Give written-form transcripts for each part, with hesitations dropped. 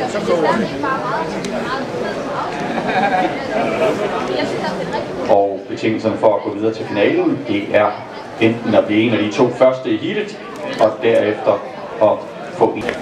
Og betingelserne for at gå videre til finalen, det er enten at blive en af de 2 første i heatet, og derefter at få en.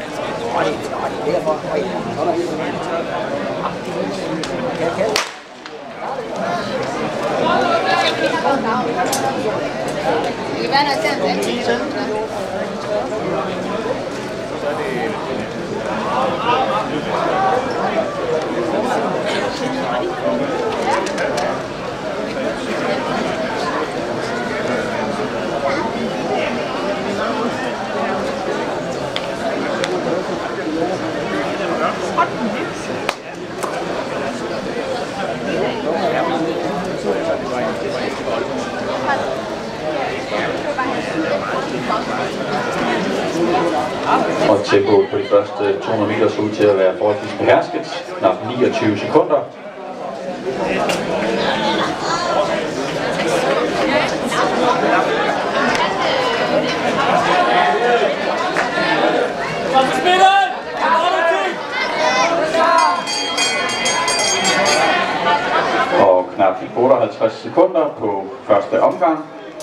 Og tempoet på de første 200 meter så ud til at være forholdsvis behersket. Knap 29 sekunder. Og knap 58 sekunder på første omgang.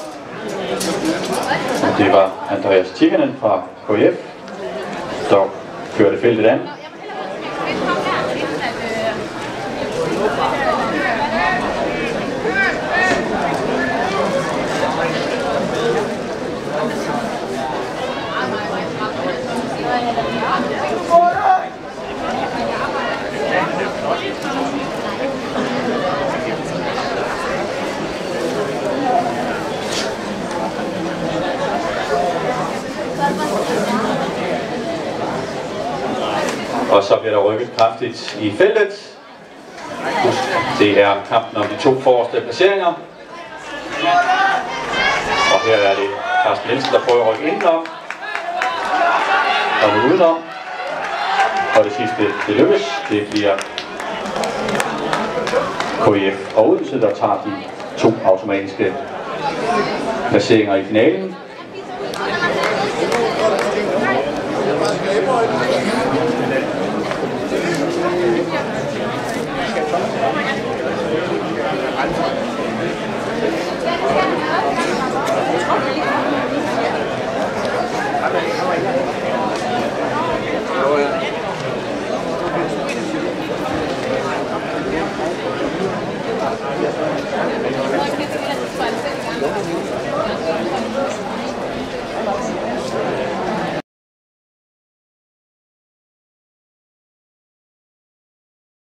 Og det var Andreas Tikkanen fra KF, der kørte feltet an. Og så bliver der rykket kraftigt i feltet. Det er kampen om de 2 forreste placeringer. Og her er det Carsten Nielsen, der prøver at rykke indenom. Og nu udenom. Og det sidste, det lykkes. Det bliver KF og Odense, der tager de 2 automatiske placeringer i finalen.